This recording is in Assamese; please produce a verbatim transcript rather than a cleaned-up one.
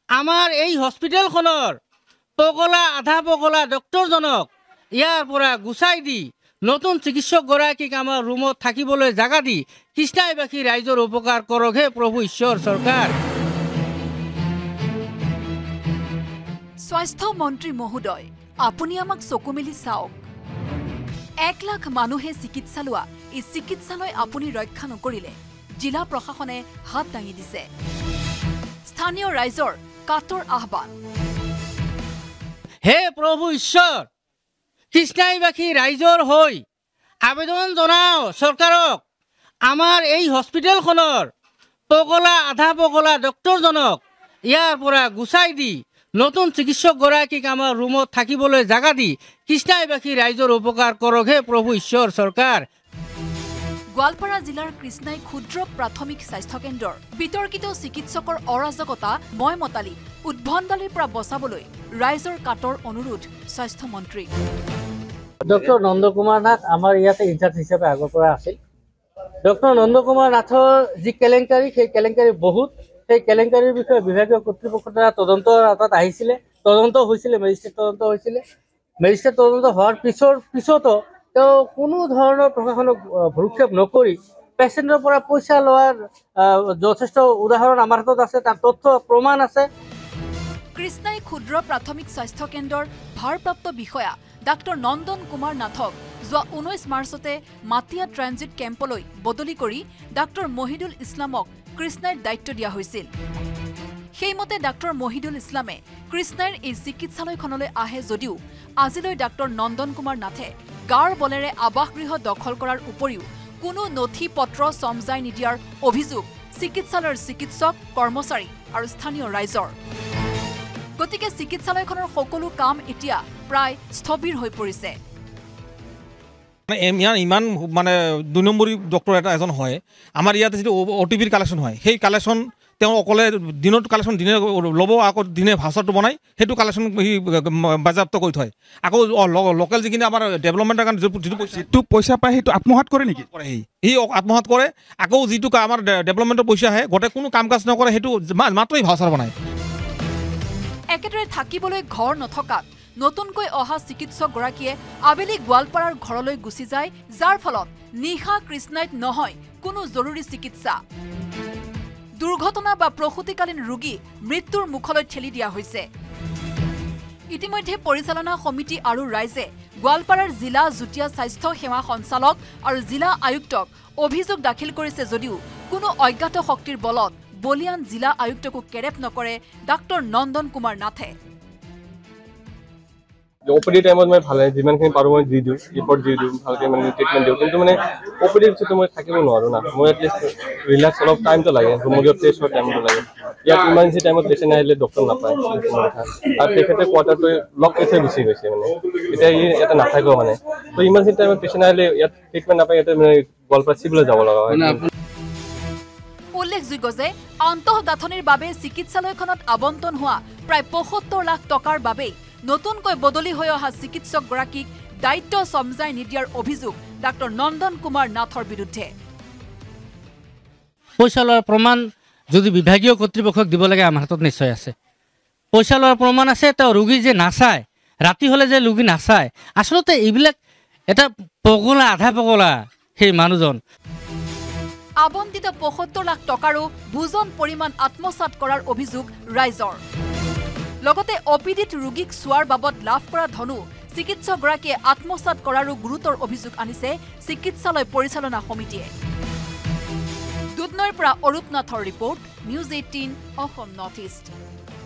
আমাৰ এই হস্পিটেলখনৰ পগলা আধা পগলা ডক্টৰজনক ইয়াৰ পৰা গুচাই দি নতুন চিকিৎসকগৰাকীক আমাৰ ৰুমত থাকিবলৈ জাগা দি কৃষ্ণাইবাসী ৰাইজৰ উপকাৰ কৰকহে প্ৰভু ঈশ্বৰ চৰকাৰ। স্বাস্থ্য মন্ত্ৰী মহোদয়, আপুনি আমাক চকু মেলি চাওক। এক লাখ মানুহে চিকিৎসা লোৱা এই চিকিৎসালয় আপুনি ৰক্ষা নকৰিলে জিলা প্ৰশাসনে হাত দাঙি দিছে। স্থানীয় ৰাইজৰ কাতৰ আহ্বান। হে প্ৰভু ঈশ্বৰ, কৃষ্ণাইবাসী ৰাইজৰ হৈ আবেদন জনাও চৰকাৰক, আমাৰ এই হস্পিটেলখনৰ পগলা আধা পগলা ডক্টৰজনক ইয়াৰ পৰা গুচাই দি নতুন চিকিৎসকগৰাকীক আমাৰ ৰুমত থাকিবলৈ জাগা দি কৃষ্ণাইবাসী ৰাইজৰ উপকাৰ কৰকহে প্ৰভু ঈশ্বৰ চৰকাৰ। গোৱালপাৰা জিলাৰ কৃষ্ণাই ক্ষুদ্ৰ প্ৰাথমিক স্বাস্থ্য কেন্দ্ৰৰ বিতৰ্কিত চিকিৎসকৰ অৰাজকতা ময়মতালি উদ্ভণ্ডালিৰ পৰা বচাবলৈ ৰাইজৰ কাটৰ অনুৰোধ স্বাস্থ্য মন্ত্ৰী। ডক্টৰ নন্দ কুমাৰ নাথ আমাৰ ইয়াতে ইনচাৰ্জ হিচাপে আগৰ পৰা আছিল। ডক্টৰ নন্দ কুমাৰ নাথৰ যি কেলেংকাৰী, সেই কেলেংকাৰী বহুত, সেই কেলেংকাৰীৰ বিষয়ে বিভাগীয় কৰ্তৃপক্ষৰ দ্বাৰা তদন্ত হাতত আহিছিলে, তদন্ত হৈছিলে, মেজিষ্ট্ৰেট তদন্ত হৈছিলে। মেজিষ্ট্ৰেট তদন্ত হোৱাৰ পিছৰ পিছতো তেওঁ কোনো ধৰণৰ প্ৰশাসনক ভ্ৰক্ষেপ নকৰি পেচেণ্টৰ পৰা পইচা লোৱাৰ যথেষ্ট উদাহৰণ আমাৰ হাতত আছে, তাৰ তথ্য প্ৰমাণ আছে। কৃষ্ণাই ক্ষুদ্ৰ প্ৰাথমিক স্বাস্থ্য কেন্দ্ৰৰ ভাৰপ্ৰাপ্ত বিষয়া ডাক্তৰ নন্দন কুমাৰ নাথক যোৱা ঊনৈছ মাৰ্চতে মাটিয়া ট্ৰানজিট কেম্পলৈ বদলি কৰি ডাক্তৰ মহিদুল ইছলামক কৃষ্ণাইৰ দায়িত্ব দিয়া হৈছিল। সেইমতে ডাক্তৰ মহিদুল ইছলামে কৃষ্ণাইৰ এই চিকিৎসালয়খনলৈ আহে যদিও আজিলৈ ডাক্তৰ নন্দন কুমাৰ নাথে গাৰ বলেৰে আৱাসগৃহ দখল কৰাৰ উপৰিও কোনো নথি পত্ৰ চমজাই নিদিয়াৰ অভিযোগ চিকিৎসালয়ৰ চিকিৎসক, কৰ্মচাৰী আৰু স্থানীয় ৰাইজৰ। গতিকে চিকিৎসালয়খনৰ সকলো কাম এতিয়া প্ৰায় স্থবিৰ হৈ পৰিছে। ইমান মানে দুই নম্বৰী ডক্টৰ এটা এজন হয়, আমাৰ ইয়াতে যিটো অ' টি পিৰ কালেকশ্যন হয়, সেই কালেকশ্যন তেওঁ অকলে দিনত কালেকশ্যন দিনে ল'ব, আকৌ দিনে ভাষাটো বনাই সেইটো কালেকশ্যন সি বাজেয়াপ্ত কৰি থয়। আকৌ লোকেল যিখিনি আমাৰ ডেভেলপমেণ্টৰ কাৰণে যিটো যিটো পইচা পায় সেইটো আত্মসাৎ কৰে নেকি? কৰে সি সি আত্মসাৎ কৰে। আকৌ যিটো আমাৰ ডেভেলপমেণ্টৰ পইচা আহে গোটেই কোনো কাম কাজ নকৰে, সেইটো মাত্ৰই ভাষাৰ বনায়। একেদৰে থাকিবলৈ ঘৰ নথকাত নতুনকৈ অহা চিকিৎসকগৰাকীয়ে আবেলি গোৱালপাৰাৰ ঘৰলৈ গুচি যায়, যাৰ ফলত নিশা কৃষ্ণাইত নহয় কোনো জৰুৰী চিকিৎসা। দুৰ্ঘটনা বা প্ৰসূতিকালীন ৰোগী মৃত্যুৰ মুখলৈ ঠেলি দিয়া হৈছে। ইতিমধ্যে পৰিচালনা সমিতি আৰু ৰাইজে গোৱালপাৰাৰ জিলা যুটীয়া স্বাস্থ্য সেৱা সঞ্চালক আৰু জিলা আয়ুক্তক অভিযোগ দাখিল কৰিছে যদিও কোনো অজ্ঞাত শক্তিৰ বলত বলিয়ান জিলা আয়ুক্তকো কেৰেপ নকৰে ডাক্তৰ নন্দন কুমাৰ নাথে। অপিডি টাইমত মই ভালে যিমানখিনি পাৰোঁ মই দি দিওঁ, ৰিপৰ্ট দি দিওঁ, ভালকৈ মানে ট্ৰিটমেণ্ট দিওঁ, কিন্তু মানে অপিডিৰ পিছতো মই থাকিব নোৱাৰোঁ না। মই এটলিষ্ট ৰিলেক্স অলপ টাইমটো লাগে, ৰুমত টেষ্ট হোৱাৰ টাইমটো লাগে। ইয়াত ইমাৰ্জেঞ্চি টাইমত পেচেণ্ট আহিলে ডক্টৰ নাপায় আৰু তেখেতে কোৱাৰ্টাৰটো লক কৰি থৈ গুচি গৈছে। মানে এতিয়া ই ইয়াতে নাথাকেও মানে, ত' ইমাৰ্জেঞ্চি টাইমত পেচেণ্ট আহিলে ইয়াত ট্ৰিটমেণ্ট নাপায়, ইয়াতে মানে গোৱালপাৰা চিভিললৈ যাব লগা হয়। উল্লেখযোগ্য যে আন্তঃগাঁথনিৰ বাবে চিকিৎসালয়খনত আবণ্টন হোৱা প্ৰায় পঁয়সত্তৰ লাখ টকাৰ বাবেই নতুনকৈ বদলি হৈ অহা চিকিৎসকগৰাকীক দায়িত্ব চমজাই নিদিয়াৰ অভিযোগ ডাক্তৰ নন্দন কুমাৰ নাথৰ বিৰুদ্ধে। পইচা লোৱাৰ প্ৰমাণ যদি বিভাগীয় কৰ্তৃপক্ষক দিব লাগে, আমাৰ হাতত নিশ্চয় আছে। পইচা লোৱাৰ প্ৰমাণ আছে, তেওঁ ৰোগী যে নাচায়, ৰাতি হ'লে যে ৰোগী নাচায়, আচলতে এইবিলাক এটা পগলা আধা পগলা সেই মানুহজন। আবণ্টিত পঁয়সত্তৰ লাখ টকাৰো ভোজন পৰিমাণ আত্মসাৎ কৰাৰ অভিযোগ ৰাইজৰ। লগতে অপিডিত ৰোগীক চোৱাৰ বাবদ লাভ কৰা ধনো চিকিৎসকগৰাকীয়ে আত্মসাৎ কৰাৰো গুৰুতৰ অভিযোগ আনিছে চিকিৎসালয় পৰিচালনা সমিতিয়ে। দুধনৈৰ পৰা অৰূপ নাথৰ report, news eighteen Assam north east.